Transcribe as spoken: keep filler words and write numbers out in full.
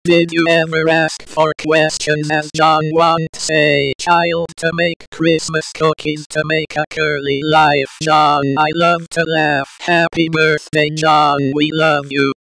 Did you ever ask for questions as Jonn wants a child to make Christmas cookies to make a curly life? Jonn, I love to laugh. Happy birthday, Jonn, we love you.